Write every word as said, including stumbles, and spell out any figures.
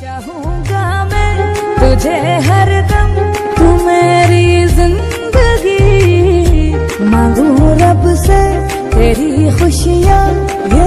चाहूंगा मैं तुझे हरदम, तू मेरी जिंदगी। मांगू रब से तेरी खुशियाँ